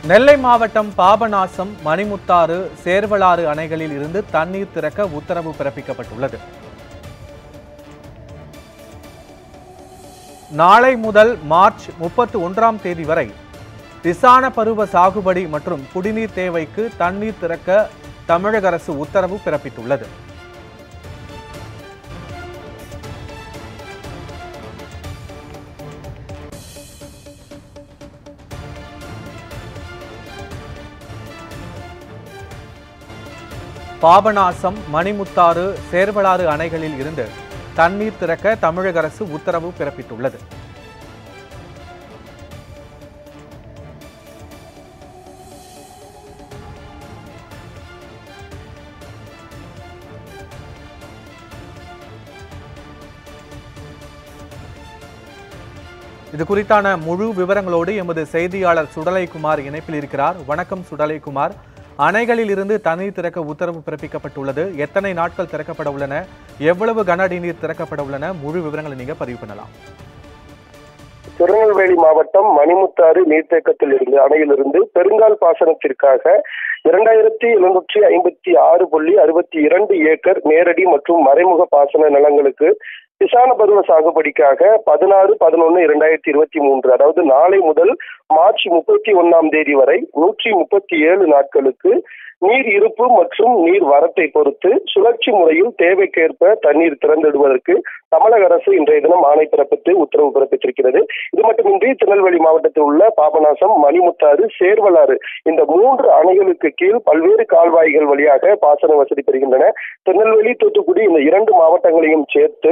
நெல்லை மாவட்டம் பாபநாசம், மணிமுத்தாறு, சேர்வலாறு அணைகளில் இருந்து தண்ணீர் திறக்க உத்தரவு பிறப்பிக்கப்பட்டுள்ளது. நாளை முதல் மார்ச் 31ஆம் தேதி வரை பிசான பருவ சாகுபடி மற்றும் குடிநீர் தேவைக்கு தண்ணீர் திறக்க தமிழக அரசு உத்தரவு பிறப்பித்துள்ளது. பாபநாசம், மணிமுத்தாறு, சேர்வலாறு அணைகளில் இருந்து தண்ணீர் திறக்க தமிழக அரசு உத்தரவு பிறப்பித்துள்ளது. இது குறித்தான முழு விவரங்களோடு எமது செய்தியாளர் சுடலைக்குமார் இணைப்பில் இருக்கிறார். வணக்கம் சுடலைக்குமார். அணைகளில் இருந்து தண்ணீர் திறக்க உத்தரவு பிறப்பிக்கப்பட்டுள்ளது. எத்தனை நாட்கள் திறக்கப்பட உள்ளன, எவ்வளவு கன அடி நீர் திறக்கப்பட உள்ளன, முழு விவரங்களை நீங்க பதிவு பண்ணலாம். திருநெல்வேலி மாவட்டம் மணிமுத்தாறு நீர்த்தேக்கத்தில் இருந்து அணையிலிருந்து பெருங்கால் பாசனத்திற்காக 2756.62 ஏக்கர் நேரடி மற்றும் மறைமுக பாசன நிலங்களுக்கு பிசான பருவ சாகுபடிக்காக 16/11/2023 அதாவது நாளை முதல் மார்ச் 31ஆம் தேதி வரை 137 நாட்களுக்கு நீர் இருப்பு மற்றும் நீர் வரத்தை பொறுத்து சுழற்சி முறையில் தேவைக்கேற்ப தண்ணீர் திறந்துவிடுவதற்கு தமிழக அரசு இன்றைய தினம் ஆணை பிறப்பித்து உத்தரவு பிறப்பித்திருக்கிறது. இது மட்டுமின்றி திருநெல்வேலி மாவட்டத்தில் உள்ள பாபநாசம், மணிமுத்தாறு, சேர்வலாறு இந்த 3 அணைகளுக்கு கீழ் பல்வேறு கால்வாய்கள் வழியாக பாசன வசதி பெறுகின்றன. திருநெல்வேலி, தூத்துக்குடி இந்த 2 மாவட்டங்களையும் சேர்த்து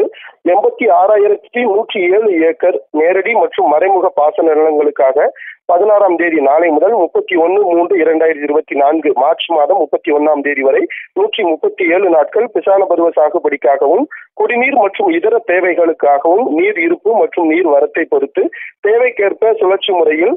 86,107 ஏக்கர் நேரடி மற்றும் மறைமுக பாசன நிலங்களுக்காக 16ஆம் தேதி நாளை முதல் 31/3/2024 மார்ச் மாதம் 31ஆம் தேதி வரை 137 நாட்கள் பிசான பருவ சாகுபடிக்காகவும் குடிநீர் மற்றும் இதர தேவைகளுக்காகவும் நீர் இருப்பு மற்றும் நீர் வரத்தை பொறுத்து தேவைக்கேற்ப சுழற்சி முறையில்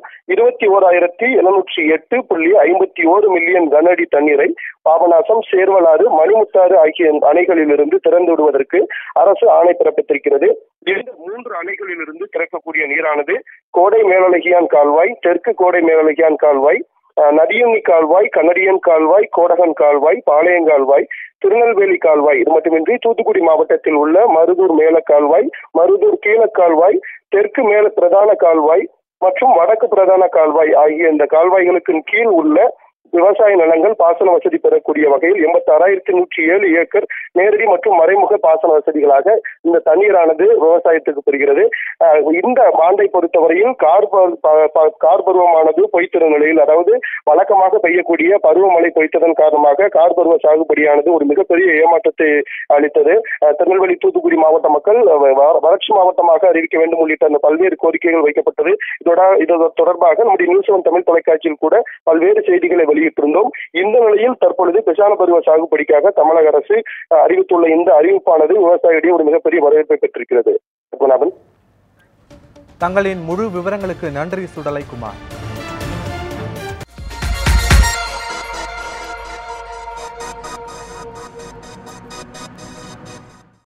21,708.51 மில்லியன் கன அடி தண்ணீரை பாபநாசம், சேர்வலாறு, மணிமுத்தாறு ஆகிய அணைகளிலிருந்து திறந்து விடுவதற்கு அரசு ஆணை பிறப்பித்திருக்கிறது. இந்த 3 அணைகளிலிருந்து திறக்கக்கூடிய நீரானது கோடை மேலழகியான் கால்வாய், தெற்கு கோடை மேலழகியான் கால்வாய், நதியுண்ணி கால்வாய், கனடியன் கால்வாய், கோடகன் கால்வாய், பாளையங்கால்வாய், திருநெல்வேலி கால்வாய். இது மட்டுமின்றி தூத்துக்குடி மாவட்டத்தில் உள்ள மருதூர் மேல கால்வாய், மருதூர் கீழ கால்வாய், தெற்கு மேல பிரதான கால்வாய் மற்றும் வடக்கு பிரதான கால்வாய் ஆகிய இந்த கால்வாய்களுக்கு கீழ் உள்ள விவசாய நிலங்கள் பாசன வசதி பெறக்கூடிய வகையில் 86,107 ஏக்கர் நேரடி மற்றும் மறைமுக பாசன வசதிகளாக இந்த தண்ணீரானது விவசாயத்துக்கு பெறுகிறது. இந்த ஆண்டை பொறுத்தவரையில் கார் பருவமானது பொய்த்திருந்த நிலையில், அதாவது வழக்கமாக பெய்யக்கூடிய பருவமழை பொய்த்ததன் காரணமாக கார் பருவ சாகுபடியானது ஒரு மிகப்பெரிய ஏமாற்றத்தை அளித்தது. திருநெல்வேலி, தூத்துக்குடி மாவட்ட மக்கள் வறட்சி மாவட்டமாக அறிவிக்க வேண்டும் உள்ளிட்ட அந்த பல்வேறு கோரிக்கைகள் வைக்கப்பட்டது. இது தொடர்பாக நம்முடைய நியூஸ் 1 தமிழ் தொலைக்காட்சியில் கூட பல்வேறு செய்திகளை வெளியிட்டிருந்தோம். இந்த நிலையில் தற்பொழுது பிசான பருவ சாகுபடிக்காக தமிழக அரசு அறிவித்துள்ள இந்த அறிவிப்பானது விவசாயிகளிடையே ஒரு மிகப்பெரிய வரவேற்பை பெற்றிருக்கிறது. தங்களின் முழு விவரங்களுக்கு நன்றி சுடலைக்குமார்.